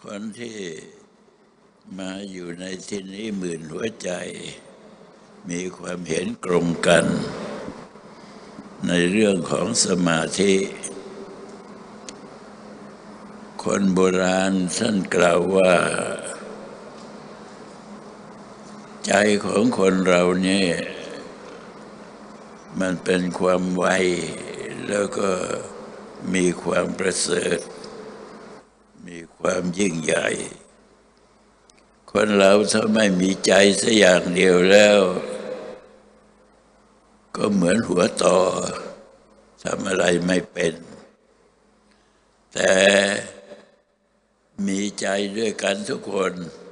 คนที่มาอยู่ในที่นี้หมื่นหัวใจมีความเห็นตรงกันในเรื่องของสมาธิคนโบราณท่านกล่าวว่าใจของคนเราเนี่ยมันเป็นความไวแล้วก็มีความประเสริฐมีความยิ่งใหญ่คนเราถ้าไม่มีใจสักอย่างเดียวแล้วก็เหมือนหัวต่อทำอะไรไม่เป็นแต่มีใจด้วยกันทุกคน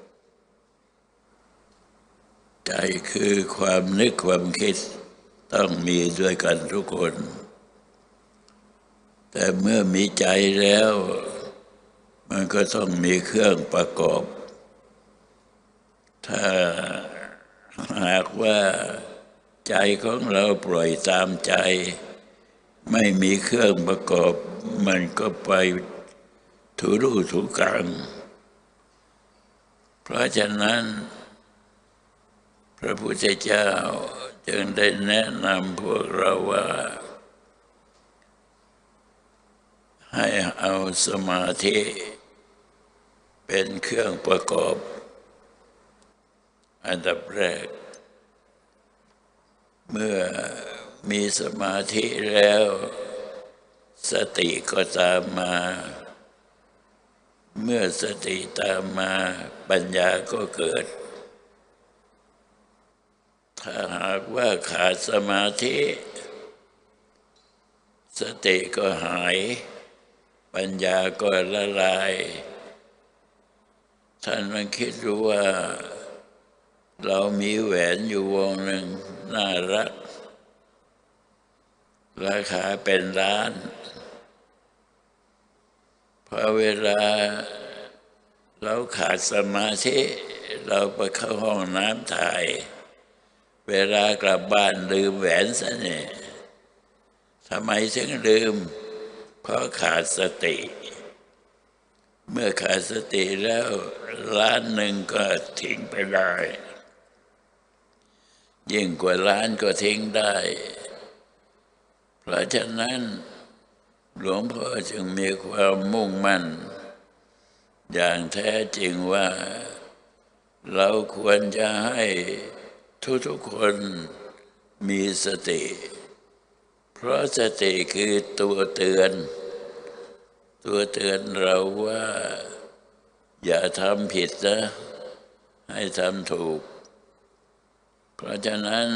ใจคือความนึกความคิดต้องมีด้วยกันทุกคนแต่เมื่อมีใจแล้วมันก็ต้องมีเครื่องประกอบถ้าหากว่าใจของเราปล่อยตามใจไม่มีเครื่องประกอบมันก็ไปถูรูถูกังเพราะฉะนั้นพระพุทธเจ้าจึงได้แนะนำพวกเราว่าให้เอาสมาธิเป็นเครื่องประกอบอันดับแรกเมื่อมีสมาธิแล้วสติก็ตามมาเมื่อสติตามมาปัญญาก็เกิดถ้าหากว่าขาดสมาธิสติก็หายปัญญาก็ละลายท่านมันคิดดูว่าเรามีแหวนอยู่วงหนึ่งน่ารักราคาเป็นล้านพอเวลาเราขาดสมาธิเราไปเข้าห้องน้ำถ่ายเวลากลับบ้านลืมแหวนซะเนี่ยทำไมถึงลืมเพราะขาดสติเมื่อขาดสติแล้วล้านหนึ่งก็ทิ้งไปได้ยิ่งกว่าล้านก็ทิ้งได้เพราะฉะนั้นหลวงพ่อจึงมีความมุ่งมั่นอย่างแท้จริงว่าเราควรจะให้ทุกๆคนมีสติเพราะสติคือตัวเตือนเราว่าอย่าทำผิดนะให้ทำถูกเพราะฉะนั้น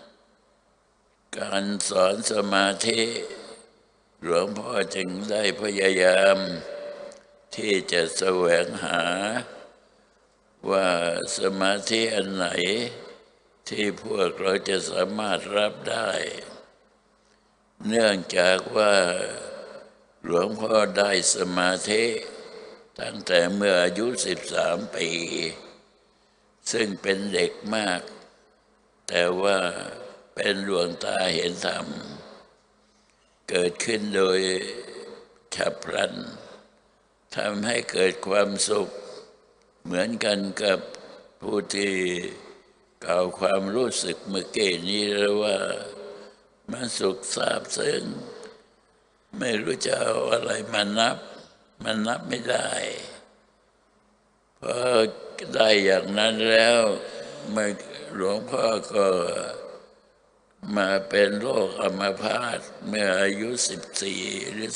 การสอนสมาธิหลวงพ่อจึงได้พยายามที่จะแสวงหาว่าสมาธิอันไหนที่พวกเราจะสามารถรับได้เนื่องจากว่าหลวงพ่อได้สมาธิตั้งแต่เมื่ออายุ13 ปีซึ่งเป็นเด็กมากแต่ว่าเป็นดวงตาเห็นธรรมเกิดขึ้นโดยฉับพลันทำให้เกิดความสุขเหมือนกันกับผู้ที่กล่าวความรู้สึกเมื่อกี้นี้แล้วว่ามันสุขซาบซึ้งไม่รู้จะเอาอะไรมานับมันนับไม่ได้พอได้อย่างนั้นแล้วหลวงพ่อก็มาเป็นโรคอัมพาตเมื่ออายุ14 หรือ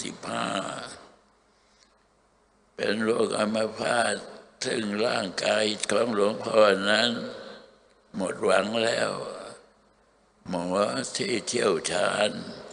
15เป็นโรคอัมพาตถึงร่างกายของหลวงพ่อนั้นหมดหวังแล้วหมอที่เชี่ยวชาญ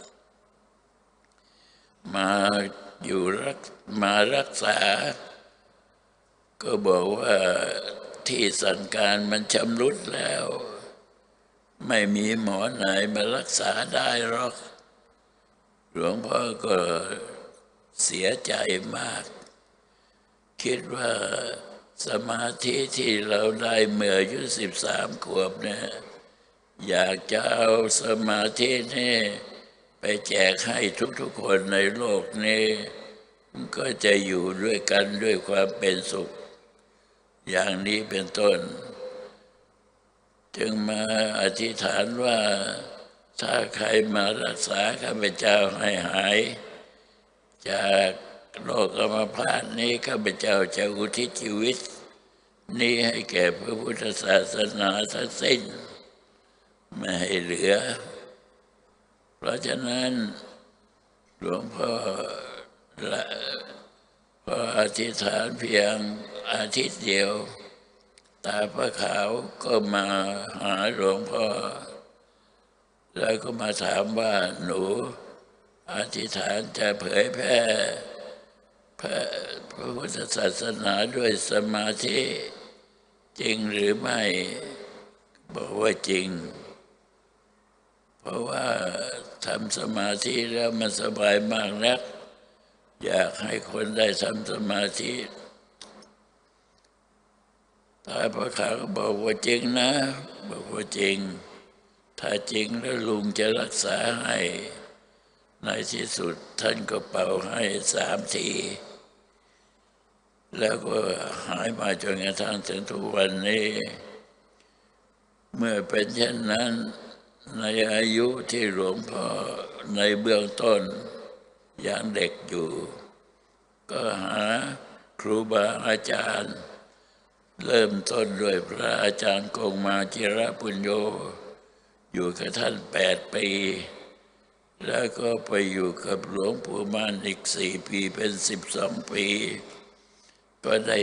มารักษาก็บอกว่าที่สั่งการมันชำรุดแล้วไม่มีหมอไหนมารักษาได้หรอกหลวงพ่อก็เสียใจมากคิดว่าสมาธิที่เราได้เมื่ออายุ13 ขวบเนี่ยอยากจะเอาสมาธินี่ไปแจกให้ทุกๆคนในโลกนี้ก็จะอยู่ด้วยกันด้วยความเป็นสุขอย่างนี้เป็นต้นจึงมาอธิษฐานว่าถ้าใครมารักษาข้าพเจ้าให้หายจากโรคอัมพาตนี้ข้าพเจ้าจะอุทิศชีวิตนี้ให้แก่พระพุทธศาสนาทั้งสิ้นไม่ให้เหลือเพราะฉะนั้นหลวงพ่อพออธิษฐานเพียงอาทิตย์เดียวตาพระขาวก็มาหาหลวงพ่อแล้วก็มาถามว่าหนูอธิษฐานจะเผยแพร่พระพุทธศาสนาด้วยสมาธิจริงหรือไม่บอกว่าจริงเพราะว่าทำสมาธิแล้วมันสบายมากนักอยากให้คนได้ทำสมาธิตาพระขาวก็บอกว่าจริงนะบอกว่าจริงถ้าจริงแล้วลุงจะรักษาให้ในที่สุดท่านก็เป่าให้3 ทีแล้วก็หายมาจนกระทั่งถึงทุกวันนี้เมื่อเป็นเช่นนั้นในอายุที่หลวงพ่อในเบื้องต้นยังเด็กอยู่ก็หาครูบาอาจารย์เริ่มต้นด้วยพระอาจารย์กงมาจิรปุญโญอยู่กับท่าน8 ปีแล้วก็ไปอยู่กับหลวงปู่มั่นอีก4 ปีเป็น12 ปีก็ได้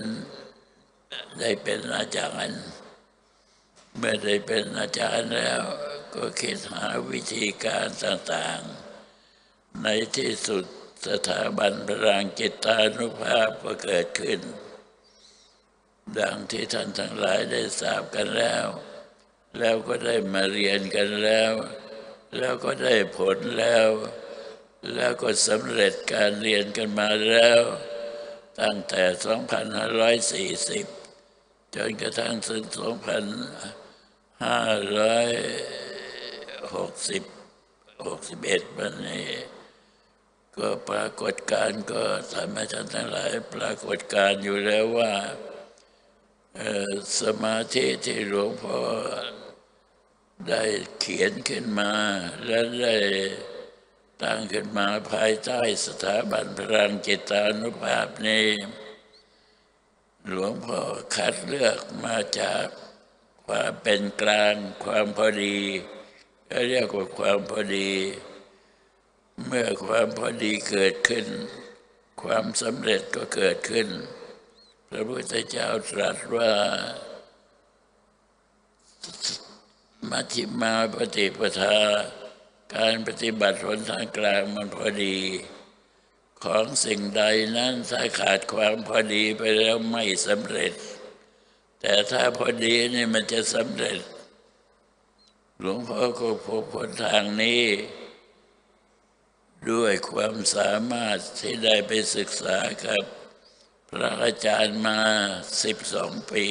เป็นอาจารย์เมื่อได้เป็นอาจารย์แล้วก็คิดหาวิธีการต่างๆในที่สุดสถาบันพลังจิตานุภาพก็เกิดขึ้นดังที่ท่านทั้งหลายได้ทราบกันแล้วก็ได้มาเรียนกันแล้วก็ได้ผลแล้วก็สำเร็จการเรียนกันมาแล้วตั้งแต่2540จนกระทั่งถึง2561วันนี้ก็ปรากฏการณ์ก็ทำให้ท่านทั้งหลายปรากฏการณ์อยู่แล้วว่าสมาธิที่หลวงพ่อได้เขียนขึ้นมาและได้ตั้งขึ้นมาภายใต้สถาบันพลังจิตานุภาพนี้หลวงพ่อคัดเลือกมาจากความเป็นกลางความพอดีก็เรียกว่าความพอดีเมื่อความพอดีเกิดขึ้นความสำเร็จก็เกิดขึ้นพระพุทธเจ้าตรัสว่ามัชฌิมาปฏิปทาการปฏิบัติหนทางกลางมันพอดีของสิ่งใดนั้นถ้าขาดความพอดีไปแล้วไม่สำเร็จแต่ถ้าพอดีนี่มันจะสำเร็จหลวงพ่อก็พบหนทางนี้ด้วยความสามารถที่ได้ไปศึกษากับพระอาจารย์มา12 ปี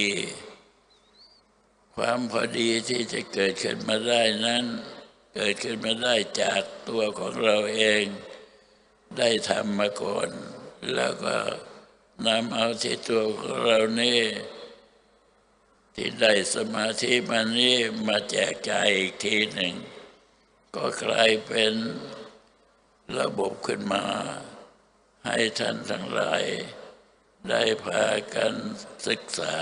ความพอดีที่จะเกิดขึ้นมาได้นั้นเกิดขึ้นมาได้จากตัวของเราเองได้ทำมาก่อนแล้วก็นำเอาที่ตัวของเรานี่ที่ได้สมาธิมานี้มาแจกจ่ายอีกทีหนึ่งก็กลายเป็นระบบขึ้นมาให้ท่านทั้งหลายได้พากันศึกษา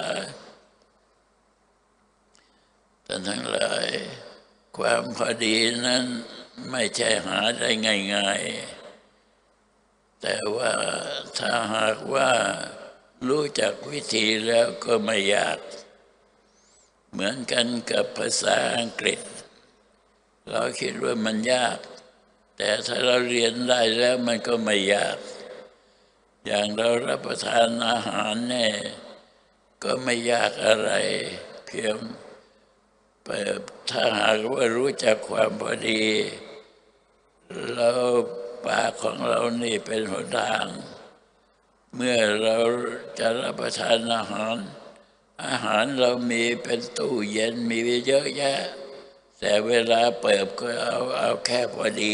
ท่านทั้งหลายความพอดีนั้นไม่ใช่หาได้ง่ายๆแต่ว่าถ้าหากว่ารู้จักวิธีแล้วก็ไม่ยากเหมือนกันกับภาษาอังกฤษเราคิดว่ามันยากแต่ถ้าเราเรียนได้แล้วมันก็ไม่ยากอย่างเรารับประทานอาหารเนี่ยก็ไม่ยากอะไรเพียงถ้าหากว่ารู้จักความพอดีแล้วปากของเรานี่เป็นหนทางเมื่อเราจะรับประทานอาหารเรามีเป็นตู้เย็นมีเยอะแยะแต่เวลาเปิดก็เอาแค่พอดี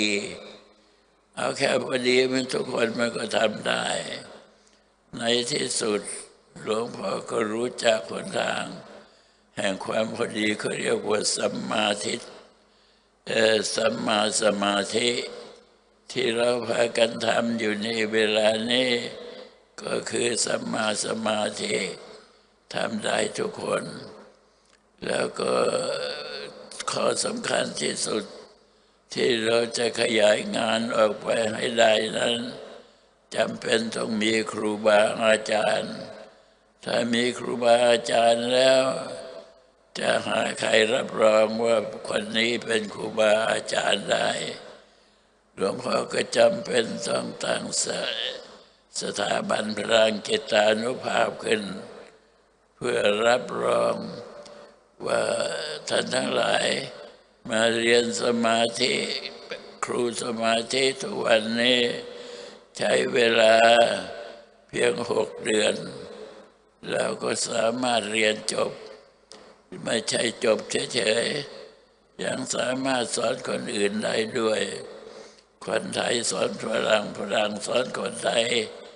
มันทุกคนมันก็ทำได้ในที่สุดหลวงพ่อก็รู้จักหนทางแห่งความพอดีเขาเรียกว่าสัมมาทิฏฐิสัมมาสมาธิที่เราพากันทำอยู่ในเวลานี้ก็คือสัมมาสมาธิทำได้ทุกคนแล้วก็ข้อสำคัญที่สุดที่เราจะขยายงานออกไปให้ได้นั้นจำเป็นต้องมีครูบาอาจารย์ถ้ามีครูบาอาจารย์แล้วจะหาใครรับรองว่าคนนี้เป็นครูบาอาจารย์ได้หลวงพ่อก็จำเป็นต้องตั้งสถาบันพลังจิตานุภาพขึ้นเพื่อรับรองว่าท่านทั้งหลายมาเรียนสมาธิครูสมาธิทุกวันนี้ใช้เวลาเพียง6 เดือนแล้วก็สามารถเรียนจบไม่ใช่จบเฉยๆยังสามารถสอนคนอื่นได้ด้วยคนไทยสอนฝรั่งฝรั่งสอนคนไทย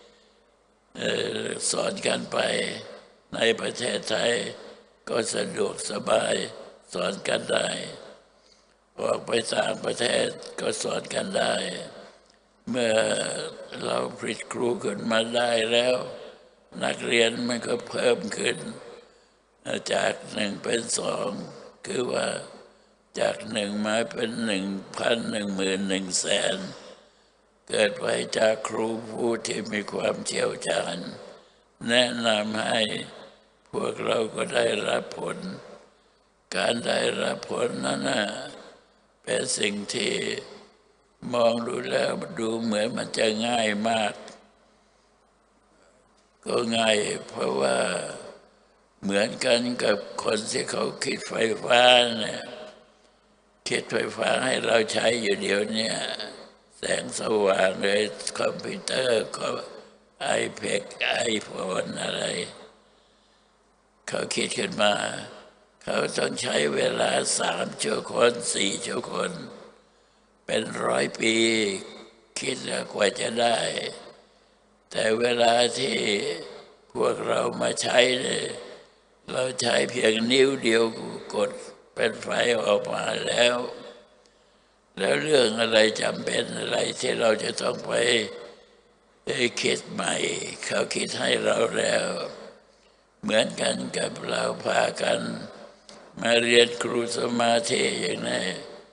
สอนกันไปในประเทศไทยก็สะดวกสบายสอนกันได้ออกไปต่างประเทศก็สอนกันได้เมื่อเราผลิตครูขึ้นมาได้แล้วนักเรียนมันก็เพิ่มขึ้นจาก1เป็น2คือว่าจาก1มาเป็น1,000 10,000 100,000เกิดไปจากครูผู้ที่มีความเชี่ยวชาญแนะนำให้พวกเราก็ได้รับผลการได้รับผลนั้นเป็นสิ่งที่มองดูแล้วดูเหมือนมันจะง่ายมากก็ง่ายเพราะว่าเหมือนกันกับคนที่เขาคิดไฟฟ้าเนี่ยคิดไฟฟ้าให้เราใช้อยู่เดี๋ยวนี้แสงสว่างเลยคอมพิวเตอร์ก็iPad iPhone อะไรเขาคิดขึ้นมาเขาต้องใช้เวลา3 ชั่วคน4 ชั่วคนเป็น100 ปีคิดแล้วกว่าจะได้แต่เวลาที่พวกเรามาใช้เนี่ยเราใช้เพียงนิ้วเดียวกดเป็นไฟออกมาแล้วเรื่องอะไรจำเป็นอะไรที่เราจะต้องไปคิดใหม่เขาคิดให้เราแล้วเหมือนกันกับเราพากันมาเรียนครูสมาธิอย่างนี้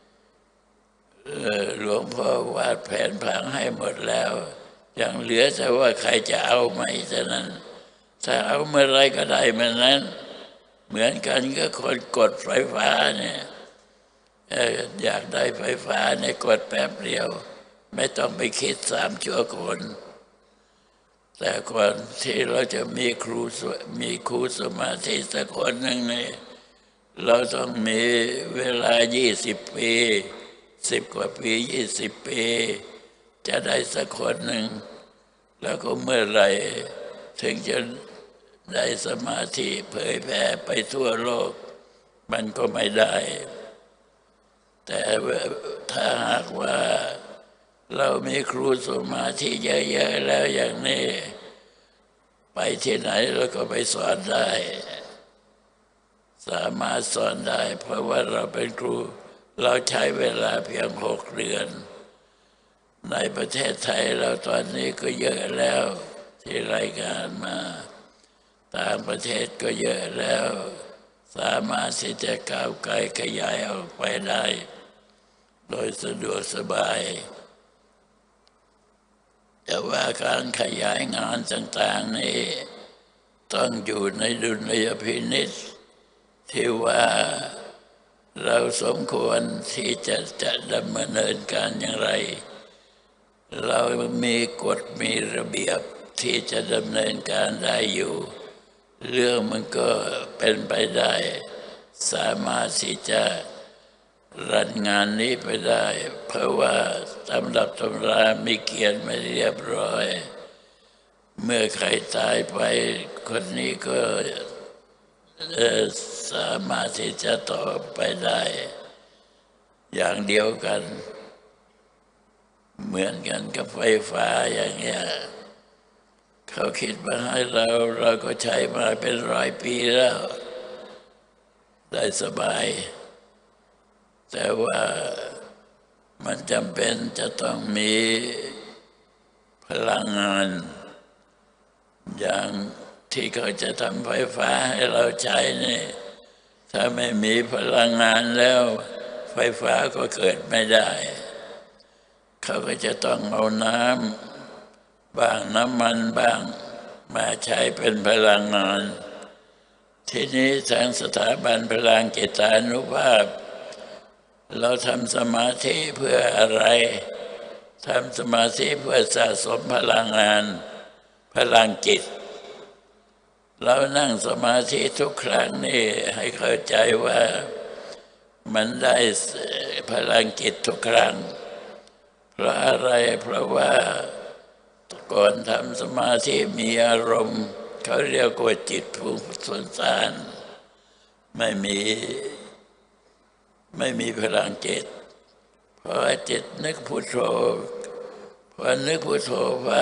หลวงพ่อวาดแผนผังให้หมดแล้วยังเหลือแต่ว่าใครจะเอาไหมเท่านั้นถ้าเอาเมื่อไรก็ได้เมื่อนั้นเหมือนกันก็คนกดไฟฟ้าเนี่ยอยากได้ไฟฟ้าเนี่ยกดแป๊บเดียวไม่ต้องไปคิด3 ชั่วคนแต่ก่อนที่เราจะมีครูสมาธิสักคนหนึ่งเนี่ยเราต้องมีเวลา20 ปี10 กว่าปี20 ปีจะได้สักคนหนึ่งแล้วก็เมื่อไหร่ถึงจะได้สมาธิเผยแผ่ไปทั่วโลกมันก็ไม่ได้แต่ถ้าหากว่าเรามีครูสมาธิเยอะๆแล้วอย่างนี้ไปที่ไหนเราก็ไปสอนได้สามารถสอนได้เพราะว่าเราเป็นครูเราใช้เวลาเพียง6 เดือนในประเทศไทยเราตอนนี้ก็เยอะแล้วที่รายงานมาต่างประเทศก็เยอะแล้วสามารถที่จะก้าวไกลขยายออกไปได้โดยสะดวกสบายแต่ว่าการขยายงานต่างๆนี้ต้องอยู่ในดุลยพินิจที่ว่าเราสมควรที่จะดำเนินการอย่างไรเรามีกฎมีระเบียบที่จะดำเนินการได้อยู่เรื่องมันก็เป็นไปได้สามารถที่จะรันงานนี้ไปได้เพราะว่าตำรับตำรามีเขียนมาเรียบร้อยเมื่อใครตายไปคนนี้ก็สามารถที่จะต่อไปได้อย่างเดียวกันเหมือนกันกับไฟฟ้าอย่างเงี้ยเขาคิดมาให้เราก็ใช้มาเป็น100 ปีแล้วได้สบายแต่ว่ามันจำเป็นจะต้องมีพลังงานอย่างที่เขาจะทำไฟฟ้าให้เราใช้นี่ถ้าไม่มีพลังงานแล้วไฟฟ้าก็เกิดไม่ได้เขาก็จะต้องเอาน้ำบ้างน้ำมันบ้างมาใช้เป็นพลังงานทีนี้ทางสถาบันพลังกิจานุภาพเราทำสมาธิเพื่ออะไรทำสมาธิเพื่อสะสมพลังงานพลังจิตเรานั่งสมาธิทุกครั้งนี่ให้เข้าใจว่ามันได้พลังจิตทุกครั้งเพราะอะไรเพราะว่าก่อนทำสมาธิมีอารมณ์เขาเรียกว่าจิตฟุ้งซ่านไม่มีพลังจิตพอจิตนึกพุทโธพอนึกพุทโธว่า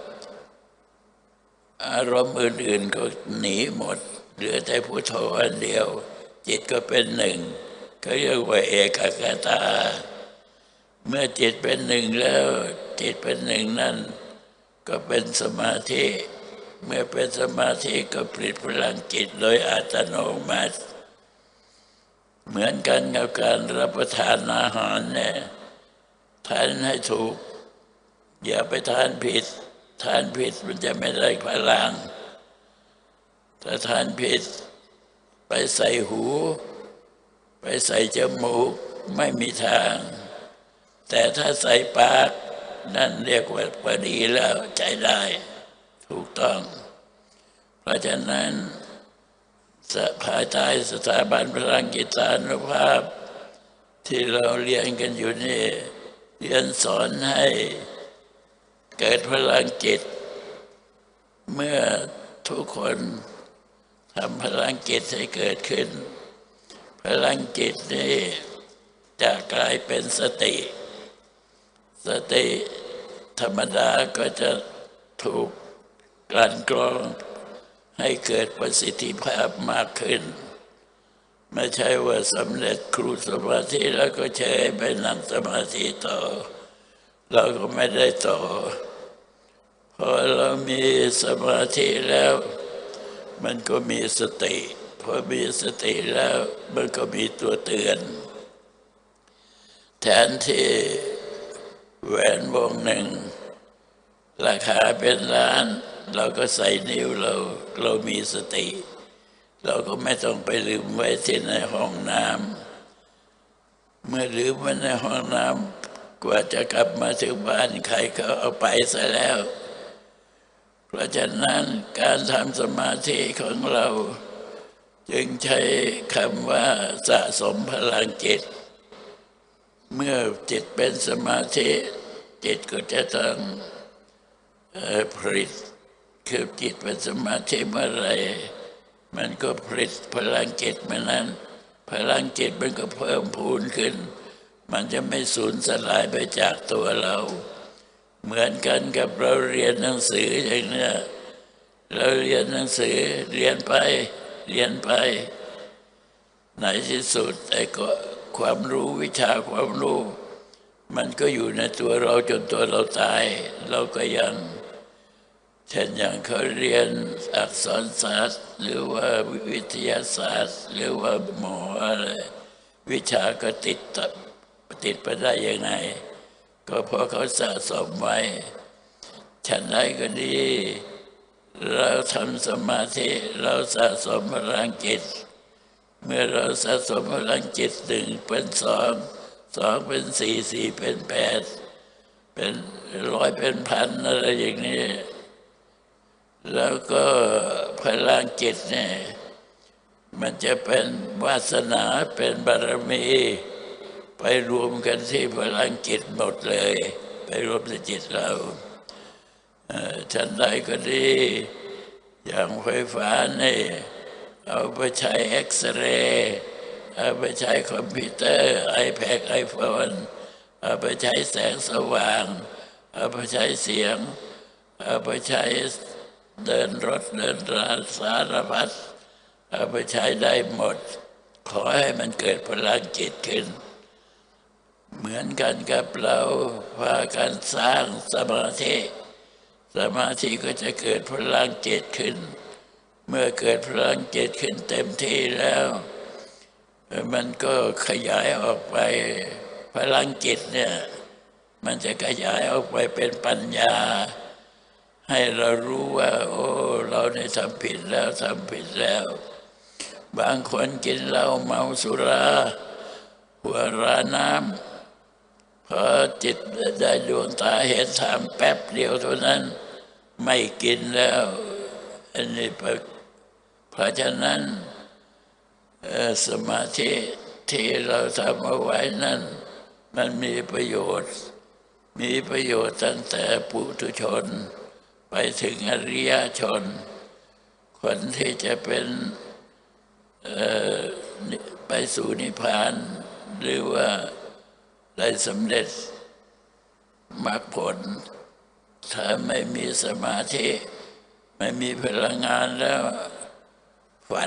อารมณ์อื่นๆก็หนีหมดเหลือแต่พุทโธอันเดียวจิตก็เป็นหนึ่งเขาเรียกว่าเอกคตาเมื่อจิตเป็นหนึ่งแล้วจิตเป็นหนึ่งนั้นก็เป็นสมาธิเมื่อเป็นสมาธิก็ผลิตพลังจิตโดยอัตโนมัติเหมือนกันกับการรับประทานอาหารเนี่ยทานให้ถูกอย่าไปทานผิดมันจะไม่ได้พลังถ้าทานผิดไปใส่หูไปใส่จมูกไม่มีทางแต่ถ้าใส่ปากนั่นเรียกว่าพอดีแล้วใจได้ถูกต้องเพราะฉะนั้นภายใต้สถาบันพลังกิจานุภาพที่เราเรียนกันอยู่นี่เรียนสอนให้เกิดพลังจิตเมื่อทุกคนทำพลังจิตให้เกิดขึ้นพลังจิตนี้จะกลายเป็นสติธรรมดาก็จะถูกกลั่นกรองให้เกิดประสิทธิภาพมากขึ้นไม่ใช่ว่าสำเร็จครูสมาธิแล้วก็เฉยไปนั่งสมาธิต่อเราก็ไม่ได้ต่อพอเรามีสมาธิแล้วมันก็มีสติพอมีสติแล้วมันก็มีตัวเตือนแทนที่แหวนวงหนึ่งราคาเป็นล้านเราก็ใส่นิ้วเรามีสติเราก็ไม่ต้องไปลืมไว้ที่ในห้องน้ำเมื่อลืมไว้ในห้องน้ำกว่าจะกลับมาถึงบ้านใครก็เอาไปซะแล้วเพราะฉะนั้นการทำสมาธิของเราจึงใช้คำว่าสะสมพลังจิตเมื่อจิตเป็นสมาธิจิตก็จะต้องผลิตคือจิตเป็นสมาธิเมื่อไรมันก็ผลิตพลังจิตเมื่อนั้นพลังจิตมันก็เพิ่มพูนขึ้นมันจะไม่สูญสลายไปจากตัวเราเหมือนกันกับเราเรียนหนังสืออย่างนี้เราเรียนหนังสือเรียนไปในที่สุดไอ้ก็ความรู้วิชาความรู้มันก็อยู่ในตัวเราจนตัวเราตายเราก็ยังเช่นอย่างเขาเรียนอักษรศาสตร์หรือว่าวิทยาศาสตร์หรือว่าหมออะไรวิชาก็ติดไปได้ยังไงก็เพราะเขาสะสมไว้ฉันใดก็ดีเราทำสมาธิเราสะสมพลังจิตเมื่อเราสะสมพลังจิตหนึ่งเป็นสองเป็นสี่เป็น8เป็น100เป็นพันอะไรอย่างนี้แล้วก็พลังจิตเนี่ยมันจะเป็นวาสนาเป็นบารมีไปรวมกันที่พลังจิตหมดเลยไปรวมในจิตเราฉันใดก็ดีอย่างไฟฟ้านี่เอาไปใช้เอ็กซเรย์เอาไปใช้คอมพิวเตอร์iPad iPhoneเอาไปใช้แสงสว่างเอาไปใช้เสียงเอาไปใช้เดินรถเดินราสารพัดเอาไปใช้ได้หมดขอให้มันเกิดพลังจิตขึ้นเหมือนกันกับเราพากันสร้างสมาธิก็จะเกิดพลังจิตขึ้นเมื่อเกิดพลังจิตขึ้นเต็มที่แล้วมันก็ขยายออกไปพลังจิตเนี่ยมันจะขยายออกไปเป็นปัญญาให้เรารู้ว่าโอ้เราได้ทำผิดแล้วบางคนกินเหล้าเมาสุราหัวราน้ำพอจิตได้ดวงตาเห็นธรรมแป๊บเดียวเท่านั้นไม่กินแล้วอันนี้เพราะฉะนั้นสมาธิที่เราทำเอาไว้นั้นมันมีประโยชน์ตั้งแต่ปุถุชนไปถึงอริยชนคนที่จะเป็นไปสู่นิพพานหรือว่าได้สำเร็จมรรคผลถ้าไม่มีสมาธิไม่มีพลังงานแล้วฝัน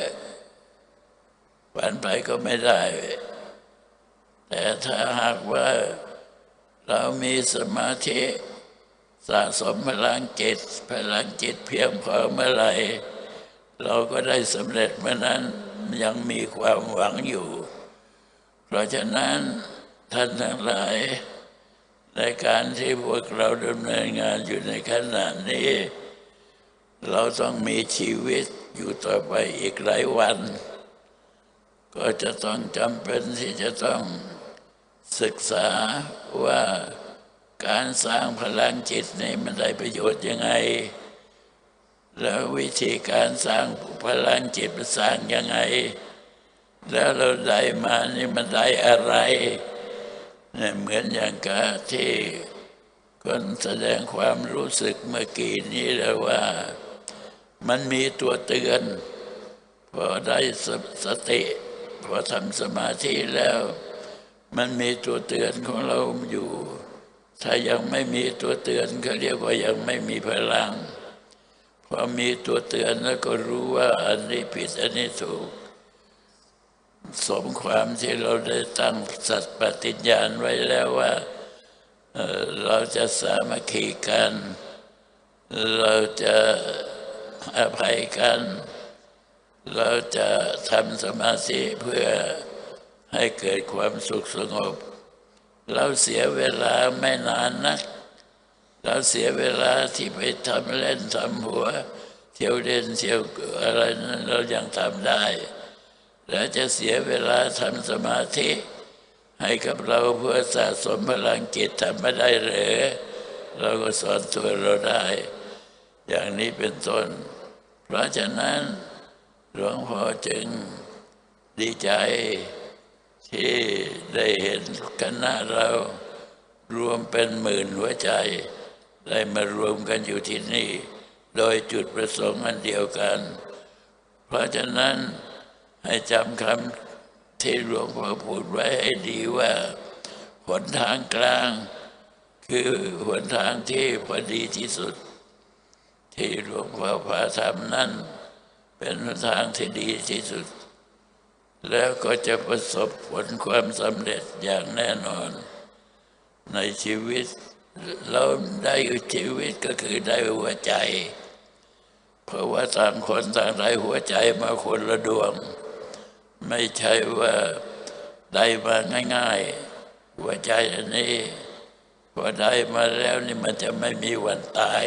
ไปก็ไม่ได้แต่ถ้าหากว่าเรามีสมาธิสะสมพลังจิตเพียงพอเมื่อไหร่เราก็ได้สำเร็จเมื่อนั้นยังมีความหวังอยู่เพราะฉะนั้นท่านทั้งหลายในการที่พวกเราดำเนินงานอยู่ในขณะนี้เราต้องมีชีวิตอยู่ต่อไปอีกหลายวันก็จะต้องจำเป็นที่จะต้องศึกษาว่าการสร้างพลังจิตนี่มันได้ประโยชน์ยังไงแล้ววิธีการสร้างพลังจิตมันสร้างยังไงแล้วเราได้มานี่มันได้อะไรเนี่ยเหมือนอย่างกับที่คนแสดงความรู้สึกเมื่อกี้นี้แล้วว่ามันมีตัวเตือนพอได้สติพอทำสมาธิแล้วมันมีตัวเตือนของเราอยู่ถ้ายังไม่มีตัวเตือนก็เรียกว่ายังไม่มีพลังพอมีตัวเตือนแล้วก็รู้ว่าอันนี้ผิดอันนี้ถูกสมความที่เราได้ตั้งสัตย์ปฏิญญาณไว้แล้วว่าเราจะสามัคคีกันเราจะอภัยกันเราจะทำสมาธิเพื่อให้เกิดความสุขสงบเราเสียเวลาไม่นานนักเราเสียเวลาที่ไปทำเล่นทำหัวเที่ยวเล่นเที่ยวอะไรนั้นเรายังทำได้แล้วจะเสียเวลาทำสมาธิให้กับเราเพื่อสะสมพลังจิตทำไม่ได้หรือเราก็สอนตัวเราได้อย่างนี้เป็นต้นเพราะฉะนั้นหลวงพ่อจึงดีใจที่ได้เห็นคณะเรารวมเป็นหมื่นหัวใจได้มารวมกันอยู่ที่นี่โดยจุดประสงค์อันเดียวกันเพราะฉะนั้นให้จำคำที่หลวงพ่อพูดไว้ให้ดีว่าหนทางกลางคือหนทางที่พอดีที่สุดที่หลวงพ่อพาทำนั้นเป็นหนทางที่ดีที่สุดแล้วก็จะประสบผลความสำเร็จอย่างแน่นอนในชีวิตเราได้ชีวิตก็คือได้หัวใจเพราะว่าต่างคนต่างได้หัวใจมาคนละดวงไม่ใช่ว่าได้มาง่ายๆหัวใจอันนี้พอได้มาแล้วนี่มันจะไม่มีวันตาย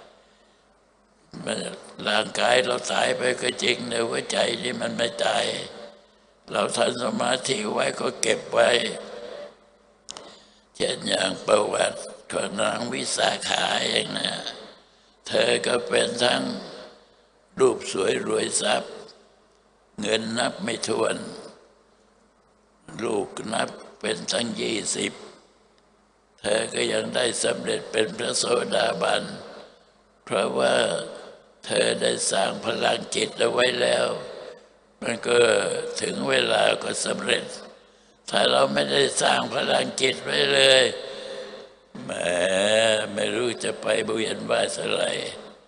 ร่างกายเราตายไปก็จริงแต่หัวใจนี่มันไม่ตายเราทำสมาธิไว้ก็เก็บไว้เช่นอย่างประวัติของนางวิสาขาอย่างนี้เธอก็เป็นทั้งรูปสวยรวยทรัพย์เงินนับไม่ถ้วนลูกนับเป็นตั้ง20เธอก็ยังได้สำเร็จเป็นพระโสดาบันเพราะว่าเธอได้สร้างพลังจิตเอาไว้แล้วมันก็ถึงเวลาก็สำเร็จถ้าเราไม่ได้สร้างพลังจิตไว้เลยแหมไม่รู้จะไปเวียนว่ายอะไร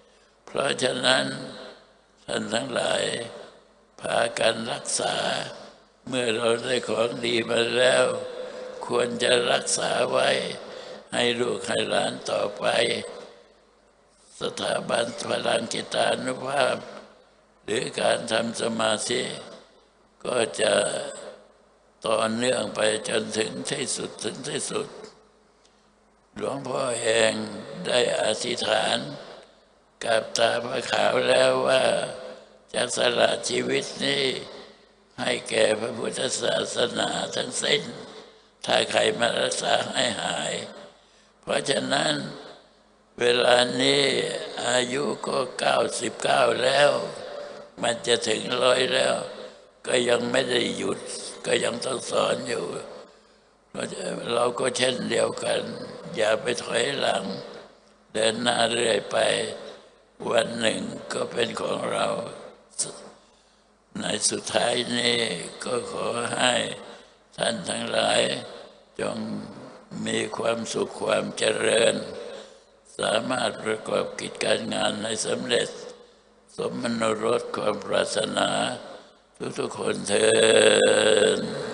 เพราะฉะนั้นท่านทั้งหลายพากันรักษาเมื่อเราได้ของดีมาแล้วควรจะรักษาไว้ให้ลูกให้หลานต่อไปสถาบันพลังจิตานุภาพหรือการทำสมาธิก็จะต่อเนื่องไปจนถึงที่สุดหลวงพ่อเองได้อธิษฐานกับตาพระขาวแล้วว่าจะสละชีวิตนี้ให้แก่พระพุทธศาสนาทั้งสิ้นถ้าใครมารักษาให้หายเพราะฉะนั้นเวลานี้อายุก็99แล้วมันจะถึง100แล้วก็ยังไม่ได้หยุดก็ยังต้องสอนอยู่เราก็เช่นเดียวกันอย่าไปถอยหลังเดินหน้าเรื่อยไปวันหนึ่งก็เป็นของเราในสุดท้ายนี้ก็ขอให้ท่านทั้งหลายจงมีความสุขความเจริญสามารถประกอบกิจการงานให้สำเร็จสมมโนรสความปรารถนาทุกๆคนเถิด